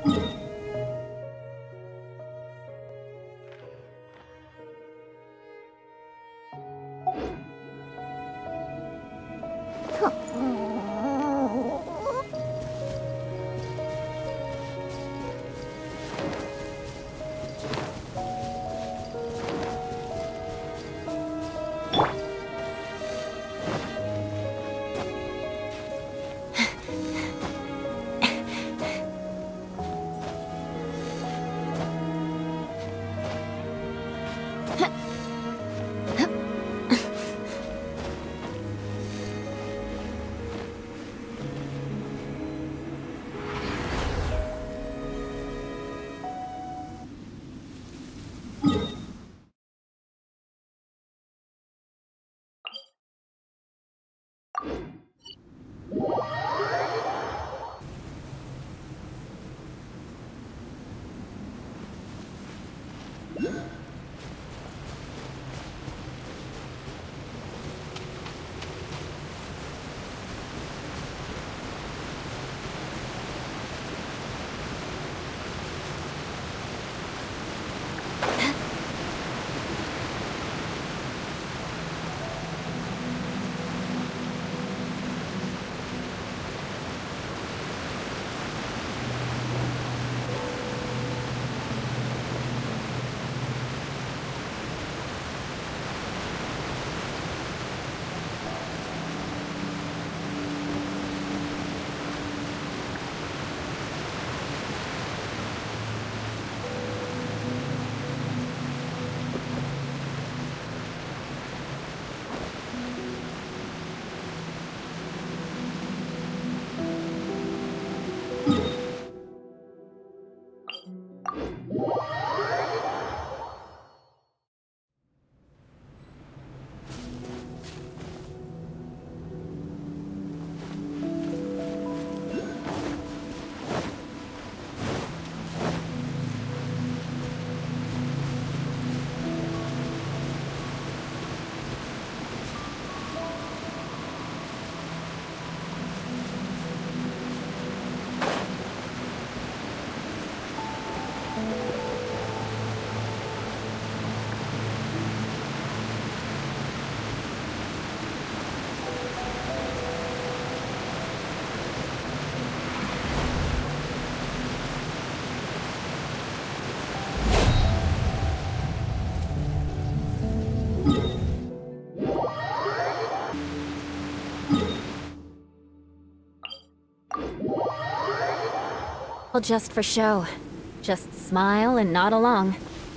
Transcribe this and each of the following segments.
All just for show. Just smile and nod along.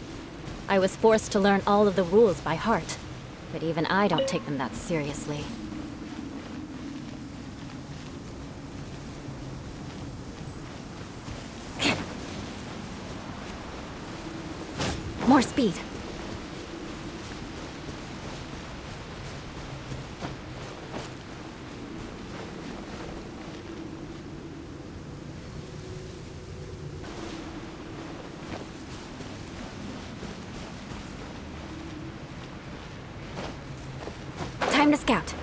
I was forced to learn all of the rules by heart, but even I don't take them that seriously. More speed. Time to scout.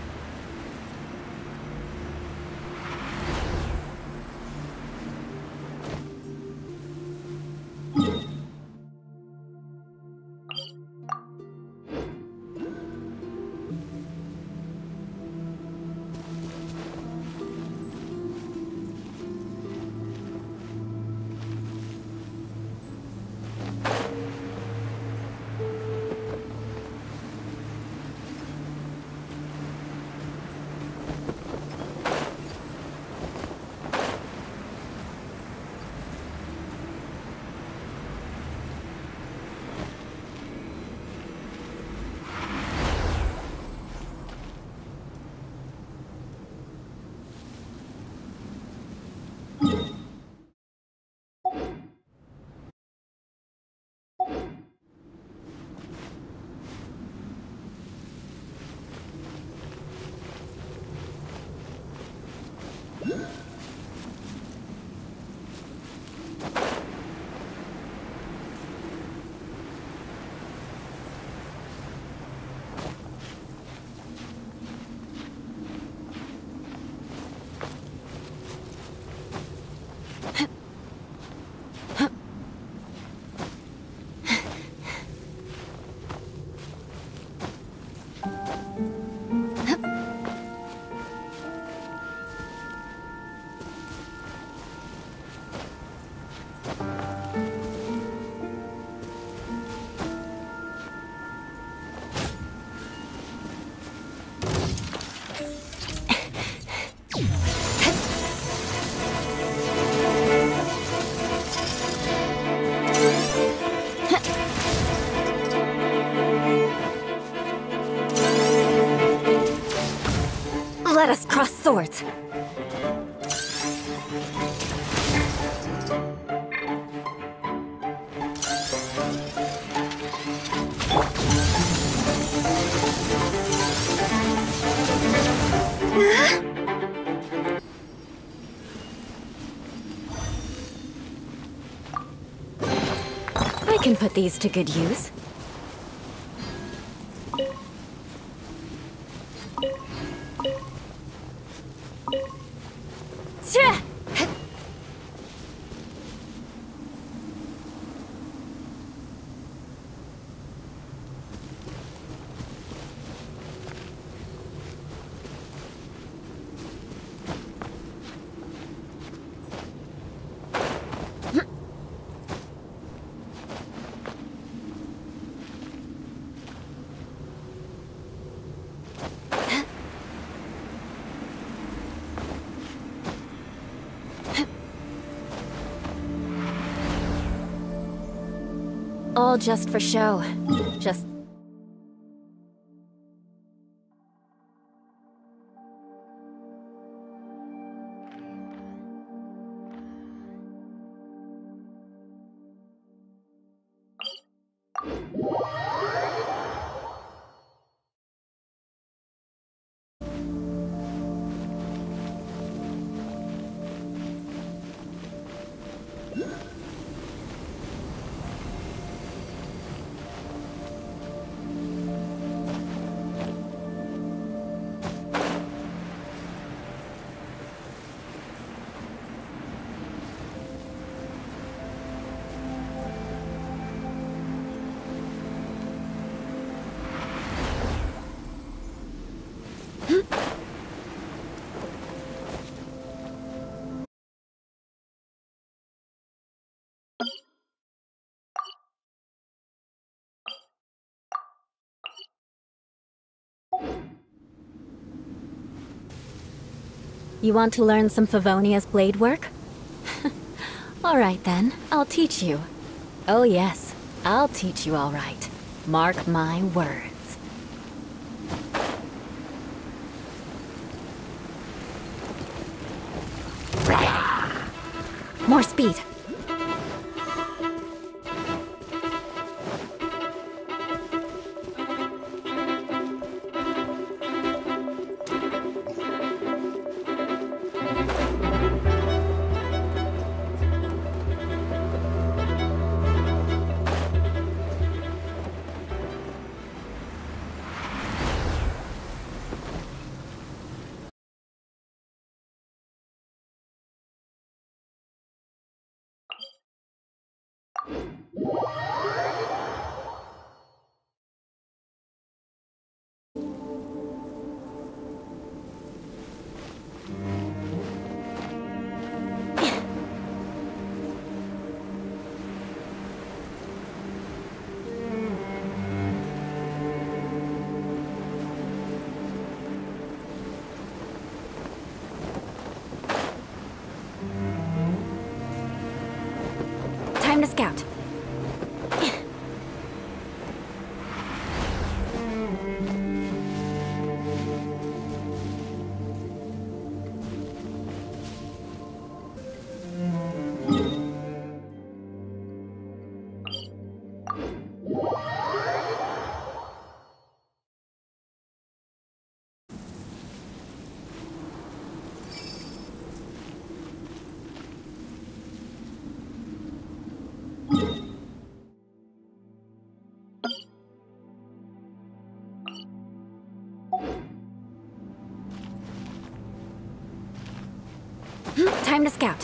swords. I can put these to good use. All just for show. Just... You want to learn some Favonia's blade work? Alright then, I'll teach you. Oh yes, I'll teach you all right. Mark my words. More speed. Time to scout. Time to scout.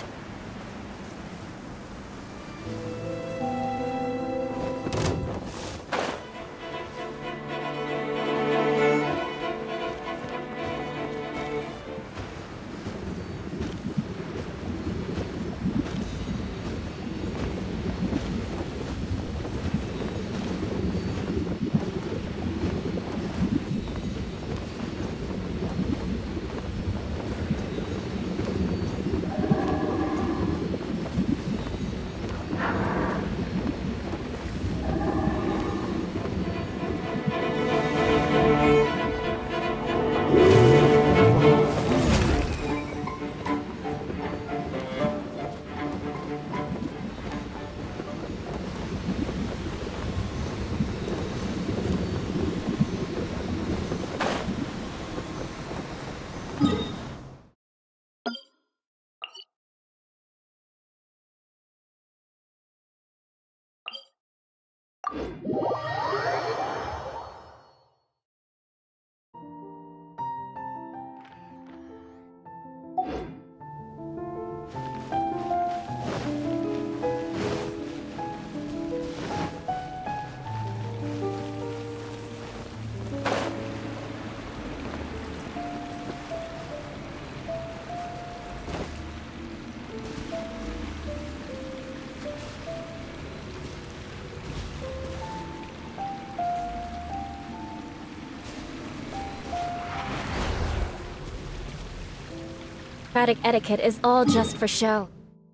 Democratic etiquette is all just for show.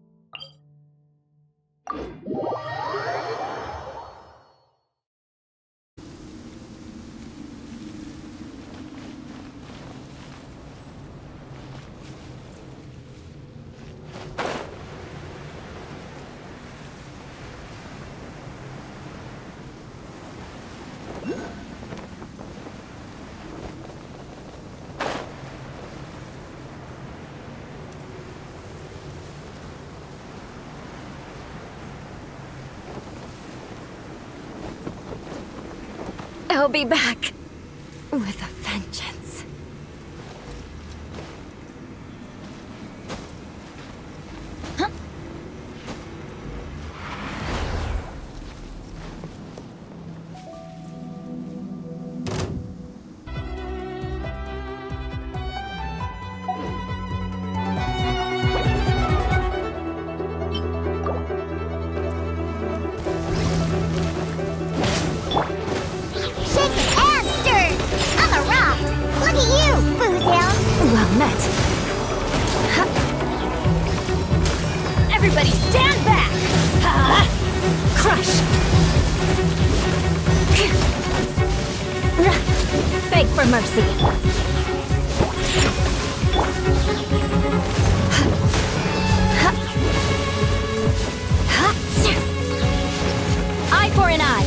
I'll be back with a vengeance. Well met. Everybody stand back! Crush! Beg for mercy. Eye for an eye.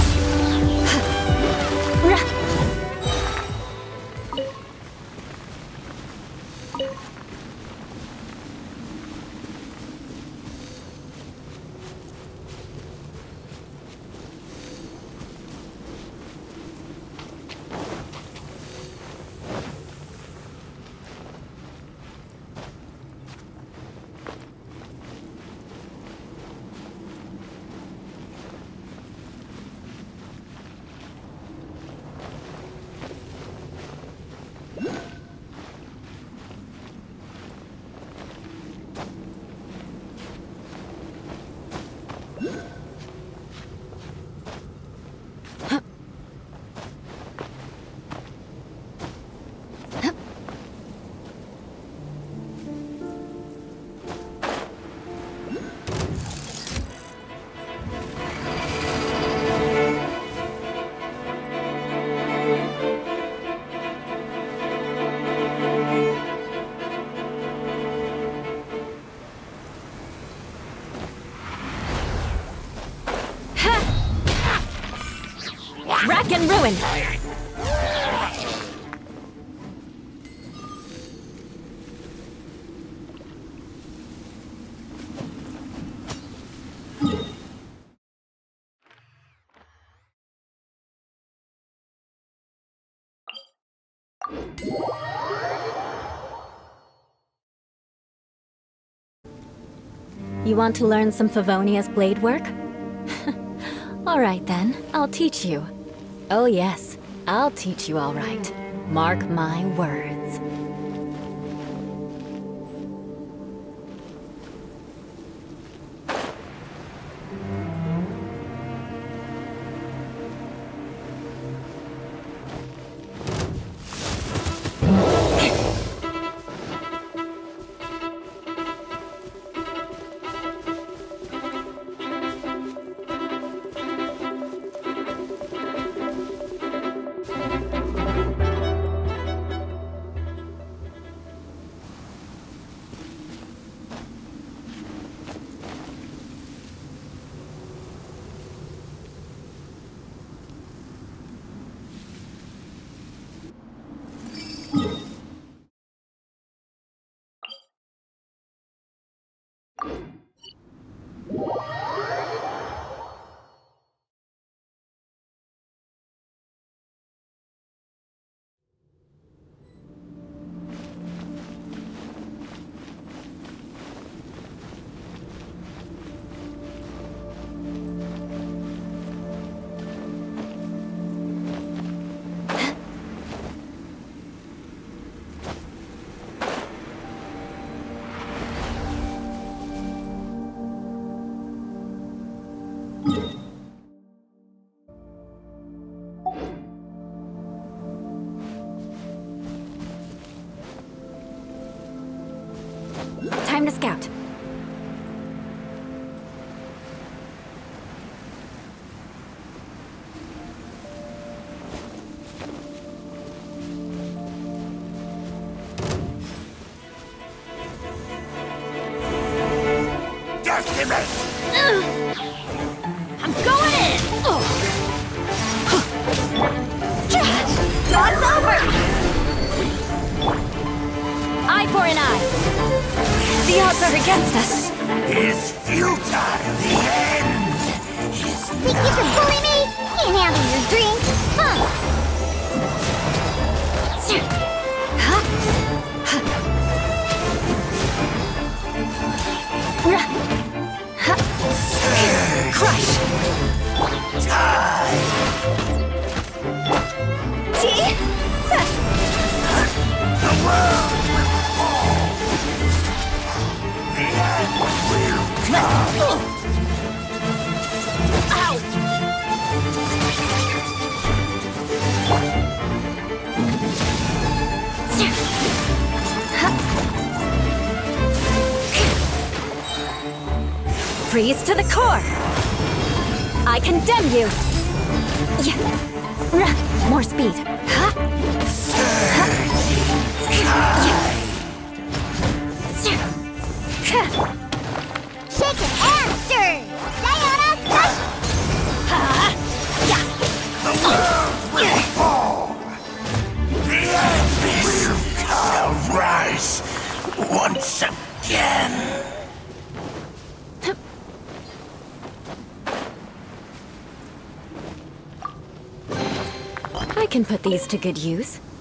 Rack and ruin! You want to learn some Favonia's blade work? Alright then, I'll teach you. Oh yes, I'll teach you all right. Mark my words. time to scout. I'm going in! It's over! Eye for an eye. The odds are against us. It's futile. The end is Think you can bully me? Can't handle your drink, huh? Crush! the world will fall. The end will come. Ow! Freeze to the core! I condemn you! More speed. Shaken and stirred! Sayonara smash! The world will fall. The abyss shall rise once again. I can put these to good use.